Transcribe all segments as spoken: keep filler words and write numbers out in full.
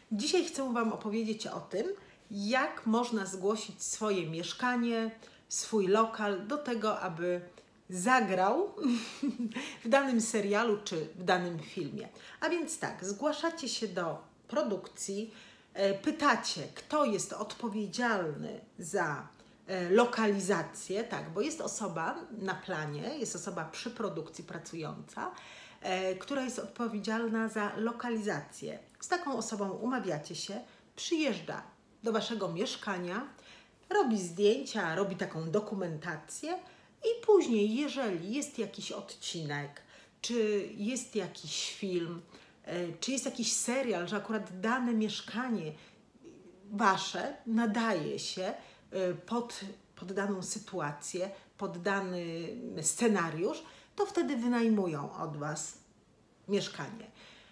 Dzisiaj chcę Wam opowiedzieć o tym, jak można zgłosić swoje mieszkanie, swój lokal do tego, aby zagrał w danym serialu czy w danym filmie. A więc tak, zgłaszacie się do produkcji, pytacie, kto jest odpowiedzialny za lokalizację, tak, bo jest osoba na planie, jest osoba przy produkcji pracująca, e, która jest odpowiedzialna za lokalizację. Z taką osobą umawiacie się, przyjeżdża do Waszego mieszkania, robi zdjęcia, robi taką dokumentację i później, jeżeli jest jakiś odcinek, czy jest jakiś film, e, czy jest jakiś serial, że akurat dane mieszkanie Wasze nadaje się Pod, pod daną sytuację, pod dany scenariusz, to wtedy wynajmują od Was mieszkanie.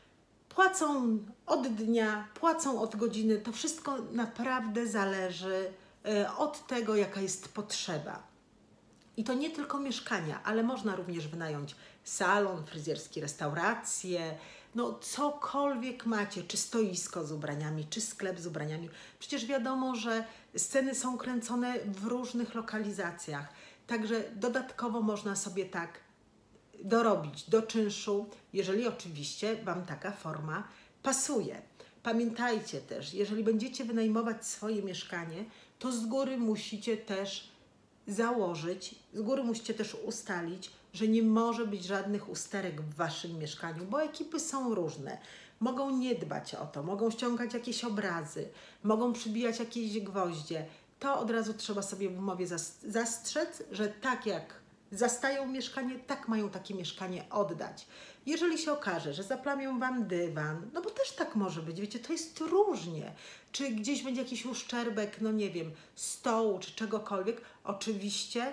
Płacą od dnia, płacą od godziny, to wszystko naprawdę zależy od tego, jaka jest potrzeba. I to nie tylko mieszkania, ale można również wynająć salon fryzjerski, restaurację, no cokolwiek macie, czy stoisko z ubraniami, czy sklep z ubraniami. Przecież wiadomo, że sceny są kręcone w różnych lokalizacjach, także dodatkowo można sobie tak dorobić do czynszu, jeżeli oczywiście Wam taka forma pasuje. Pamiętajcie też, jeżeli będziecie wynajmować swoje mieszkanie, to z góry musicie też założyć, z góry musicie też ustalić, że nie może być żadnych usterek w Waszym mieszkaniu, bo ekipy są różne. Mogą nie dbać o to, mogą ściągać jakieś obrazy, mogą przybijać jakieś gwoździe. To od razu trzeba sobie w umowie zastrzec, że tak jak zastają mieszkanie, tak mają takie mieszkanie oddać. Jeżeli się okaże, że zaplamią Wam dywan, no bo też tak może być, wiecie, to jest różnie. Czy gdzieś będzie jakiś uszczerbek, no nie wiem, stołu czy czegokolwiek, oczywiście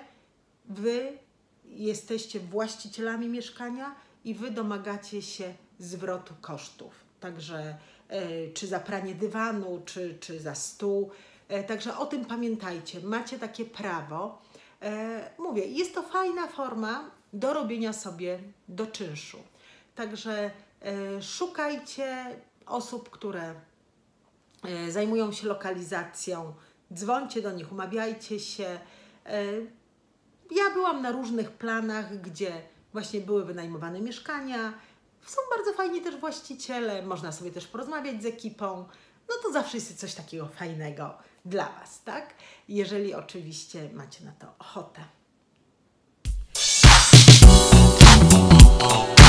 Wy jesteście właścicielami mieszkania i Wy domagacie się zwrotu kosztów. Także e, czy za pranie dywanu, czy, czy za stół. E, także o tym pamiętajcie, macie takie prawo. E, mówię, jest to fajna forma do robienia sobie do czynszu. Także e, szukajcie osób, które e, zajmują się lokalizacją, dzwońcie do nich, umawiajcie się. E, ja byłam na różnych planach, gdzie właśnie były wynajmowane mieszkania. Są bardzo fajni też właściciele, można sobie też porozmawiać z ekipą. No to zawsze jest coś takiego fajnego dla Was, tak? Jeżeli oczywiście macie na to ochotę.